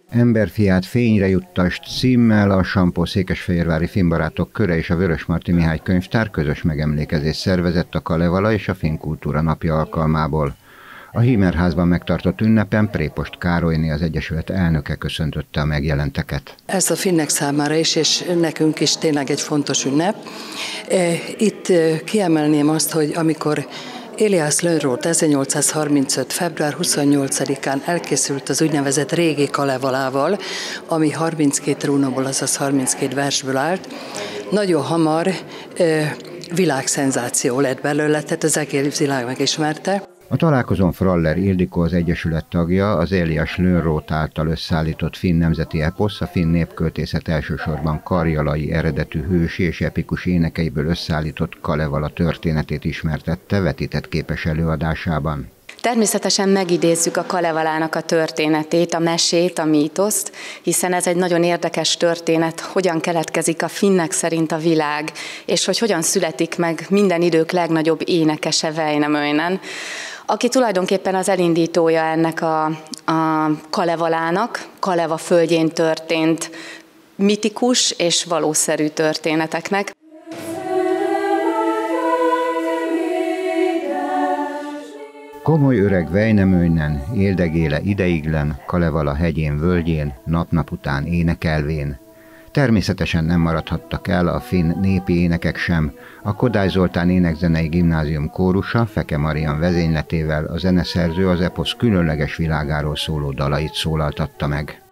Emberfiát fényre juttasd címmel a Sampó-székesfehérvári filmbarátok köre és a Vörösmarty Mihály könyvtár közös megemlékezést szervezett a Kalevala és a Finnkultúra napja alkalmából. A Hímerházban megtartott ünnepen Prépost Károlyné, az Egyesület elnöke köszöntötte a megjelenteket. Ez a finnek számára is, és nekünk is tényleg egy fontos ünnep. Itt kiemelném azt, hogy amikor Elias Lönnrot 1835. február 28-án elkészült az úgynevezett régi Kalevalával, ami 32 rúnokból, azaz 32 versből állt, nagyon hamar világszenzáció lett belőle, tehát az egész világ megismerte. A találkozón Fraller Ildikó, az Egyesület tagja, az Elias Lönnrot által összeállított finn nemzeti eposz, a finn népköltészet elsősorban karjalai eredetű hősi és epikus énekeiből összeállított Kalevala történetét ismertette vetített képes előadásában. Természetesen megidézzük a Kalevalának a történetét, a mesét, a mítoszt, hiszen ez egy nagyon érdekes történet, hogyan keletkezik a finnek szerint a világ, és hogy hogyan születik meg minden idők legnagyobb énekese Väinämöinen, aki tulajdonképpen az elindítója ennek a Kalevalának, Kaleva földjén történt mitikus és valószerű történeteknek. Komoly öreg Väinämöinen, éldegéle ideiglen, Kalevala hegyén völgyén, nap-nap után énekelvén. Természetesen nem maradhattak el a finn népi énekek sem. A Kodály Zoltán Énekzenei Gimnázium kórusa Feke Marian vezényletével a zeneszerző az eposz különleges világáról szóló dalait szólaltatta meg.